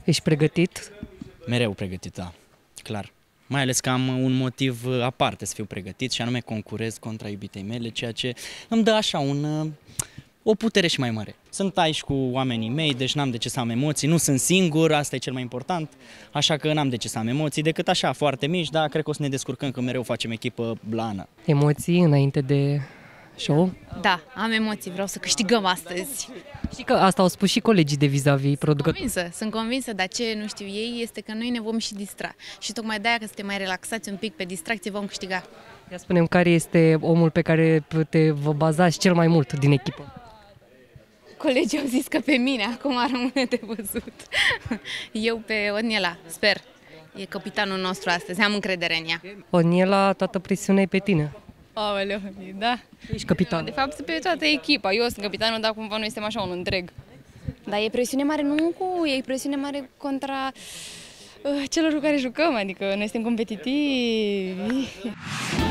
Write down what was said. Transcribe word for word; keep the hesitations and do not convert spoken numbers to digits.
Ești pregătit? Mereu pregătit, da, clar. Mai ales că am un motiv aparte să fiu pregătit și anume concurez contra iubitei mele, ceea ce îmi dă așa un, o putere și mai mare. Sunt aici cu oamenii mei, deci n-am de ce să am emoții, nu sunt singur, asta e cel mai important, așa că n-am de ce să am emoții, decât așa, foarte mici, dar cred că o să ne descurcăm că mereu facem echipă blană. Emoții înainte de show? Da, am emoții, vreau să câștigăm astăzi. Știi că asta au spus și colegii de vis-a-vis, producători. Convinsă, sunt convinsă, dar ce nu știu ei este că noi ne vom și distra. Și tocmai de-aia că suntem mai relaxați un pic pe distracție vom câștiga. Ia spunem care este omul pe care te vă bazați cel mai mult din echipă. Colegii au zis că pe mine, acum rămâne de văzut. Eu pe Oniela, sper. E capitanul nostru astăzi, am încredere în ea. Oniela, toată presiunea e pe tine. Aoleu, da. Ești capitan. De fapt, pe toată echipa. Eu sunt capitanul, dar cumva noi suntem așa un întreg. Dar e presiune mare, nu cu... E presiune mare contra uh, celor cu care jucăm, adică noi suntem competitivi.